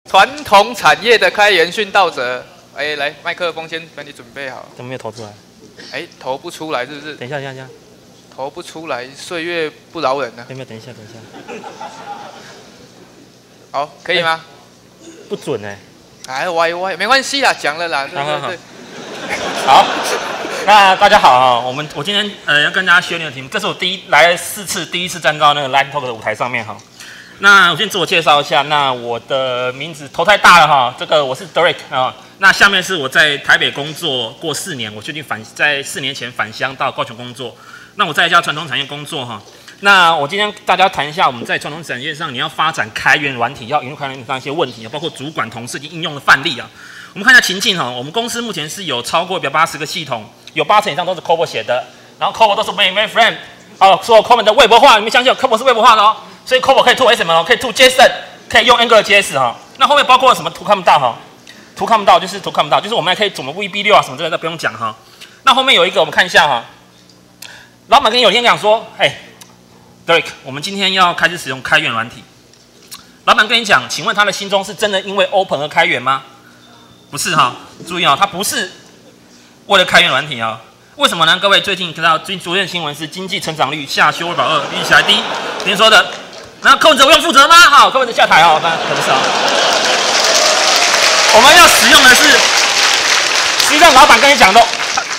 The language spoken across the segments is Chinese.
传统产业的开源殉道者，哎，来，麦克风先帮你准备好。 怎么没有投出来？ 哎，投不出来是不是？ 等一下， 投不出来，岁月不饶人啊。 有没有？等一下。 好，可以吗？ 不准哎。 哎，歪，没关系啦，讲了啦，对。 好，那大家好啊，我今天要跟大家学练的题目，这是我来4次，第一次站到那个 Line Talk 的舞台上面哈。那我先自我介绍一下，那我的名字头太大了哈，这个我是 Derek 啊。那下面是我在台北工作过4年，我最近在4年前返乡到高雄工作。那我在一家传统产业工作哈。那我今天大家谈一下我们在传统产业上你要发展开源软体，要引入开源软体上一些问题，包括主管同事及应用的范例啊。我们看一下情境哈，我们公司目前是有超过180个系统，有80%以上都是 COBOL 写的，然后 COBOL 都是 mainframe 所有 COBOL 的微博化，你们相信 COBOL 是微博化的哦，所以 COBOL 可以 to XML， 可以 to JSON， 可以用 AngularJS 哈。那后面包括什么图看不到哈，图看不到，就是我们还可以怎么 VB6啊什么之类的不用讲哈。那后面有一个我们看一下哈，老板跟有一天讲说，Derek， 我们今天要开始使用开源软体。老板跟你讲，请问他的心中是真的因为 Open 而开源吗？不是哈，注意啊，他不是为了开源软体啊。为什么呢？各位最近看到昨天的新闻是经济成长率下修2%，比起来低，您说的。那柯文哲不用负责吗？好，柯文哲下台哦，可不是啊。我们要使用的是，实际上老板跟你讲的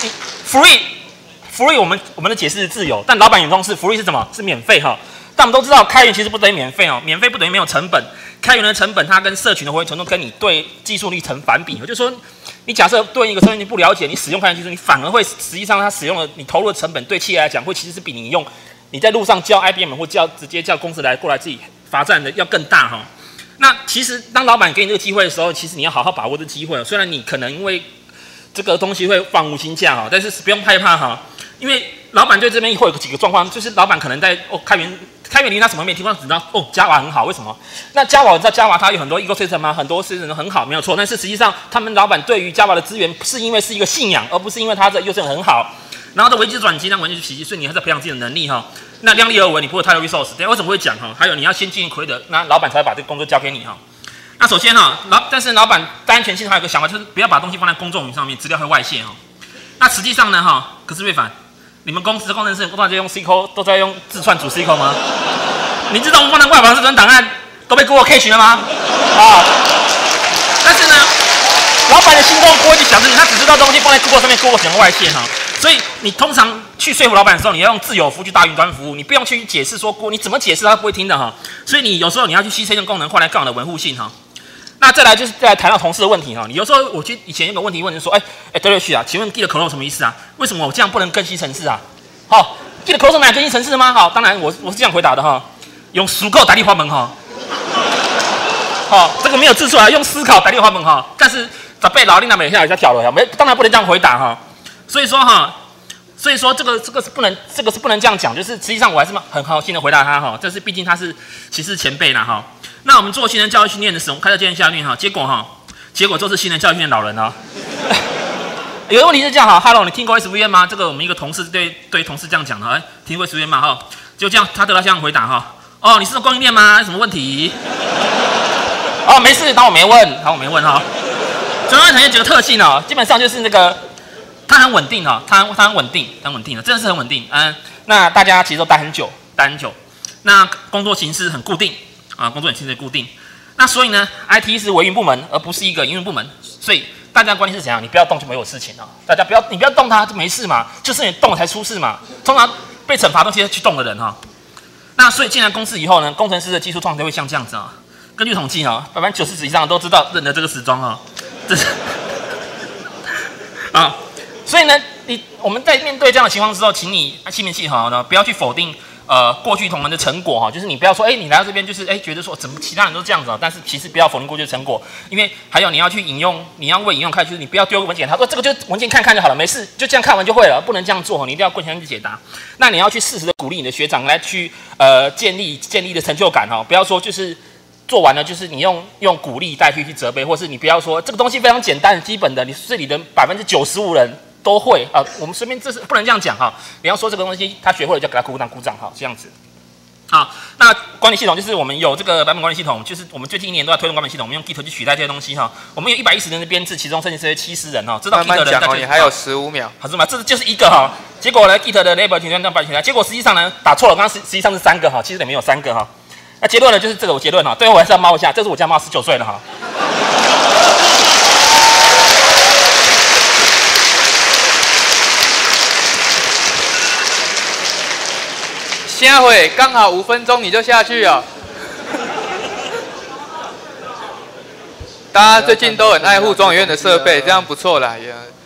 free， 我们的解释是自由，但老板眼中是 free 是什么？是免费哈。但我们都知道，开源其实不等于免费哦，免费不等于没有成本。开源的成本，它跟社群的活跃程度跟你对技术力成反比。就是说，你假设对一个社群你不了解，你使用开源技术，你反而会实际上它使用的你投入的成本，对企业来讲，会其实是比你在路上叫 IBM 或直接叫公司过来自己罚站的要更大哈。那其实当老板给你这个机会的时候，其实你要好好把握这个机会。虽然你可能因为这个东西会放无薪假哈，但是不用害怕哈，因为老板对这边会有几个状况，就是老板可能在开源离他什么没听过，只知道Java 很好，为什么？那 Java 我知道 Java 它有很多 ecosystem 啊，很多 system 很好，没有错。但是实际上，他们老板对于 Java 的资源是因为是一个信仰，而不是因为它的 ecosystem 很好。然后的危机转机让文件去袭击，所以你还是培养自己的能力哈。那量力而为，你不会太多 resource。等下为什么会讲哈？还有你要先进行 create， 那老板才会把这个工作交给你哈。那首先哈，但是老板在安全性还有一个想法，就是不要把东西放在公众云上面，资料会外泄哈。那实际上呢哈，可是瑞凡，你们公司的工程师都在用 SQL， 都在用自串主 SQL 吗？你知道我们放在外网这份档案都被 Google cache 了吗？但是呢，老板的心中不会去想这些，他只知道东西放在 Google 上面 ，Google 只能外泄哈。所以你通常去说服老板的时候，你要用自有服务去大云端服务，你不用去解释说你怎么解释他不会听的哈。所以你有时候你要去牺牲一个功能，换来更好的维护性哈。那再来谈到同事的问题哈。你有时候我以前有个问题问人说，Derek 啊，请问 Git clone 什么意思啊？为什么我这样不能更新程式啊？好，Git clone 哪更新程式吗？好，当然我是这样回答的哈。用思考代替花门哈，这个没有字出来，用思考代替花门哈。但是咋被老领导每天在跳了，当然不能这样回答哈。所以说这个是不能这样讲，就是实际上我还是很好心的回答他哈。这是毕竟他是其实前辈啦哈。那我们做新人教育训练的时候，开到教育训练哈，结果就是新人教育训练老人啊。有个问题是这样哈 ，Hello， 你听过 SVN 吗？这个我们一个同事对同事这样讲的，听过 SVN 吗？哈，就这样，他得到这样回答哈。你是做供应链吗？什么问题？没事，当我没问哈。传统产业几个特性哦，基本上就是那个它很稳定哈，它很稳定的，真的是很稳定。那大家其实都待很久。那工作形式很固定啊，那所以呢 ，IT 是维运部门，而不是一个营运部门，所以大家关系是怎样？你不要动就没有事情啊，你不要动它就没事嘛，就是你动了才出事嘛。通常被惩罚都是去动的人哈。那所以进来公司以后呢，工程师的技术创新会像这样子啊。根据统计啊，90%以上都知道认得这个时装啊，这是啊。所以呢，我们在面对这样的情况之后，请你心平气和呢，不要去否定过去同仁的成果哈，就是你不要说你来到这边就是觉得说怎么其他人都这样子啊，但是其实不要否定过去的成果，因为还有你要去引用，你要为引用开，就是你不要丢个文件，他说这个就文件看看就好了，没事，就这样看完就会了，不能这样做，你一定要跪下去解答。那你要去适时的鼓励你的学长来去建立的成就感哈，不要说就是做完了就是你用鼓励代替去责备，或是你不要说这个东西非常简单基本的，你这里的95%人都会啊，我们身边这是不能这样讲哈。你要说这个东西他学会了就给他鼓掌哈，这样子。 好，那管理系统就是我们有这个版本管理系统，就是我们最近1年都在推动管理系统，我们用 Git 去取代这些东西哈。我们有110人的编制，其中设计师70人哈。知道 Git 的人你还有15秒， 好是吗？这就是一个哈。结果呢 ，Git 的 label 取代到版取代，结果实际上呢打错了，刚刚实际上是3个哈，其实里面有3个哈。那结论呢就是这个我结论哈，最后我还是要猫一下，这是我家猫19岁了哈。 下回刚好5分钟你就下去了。大家最近都很爱护中研院的设备，这样不错啦，也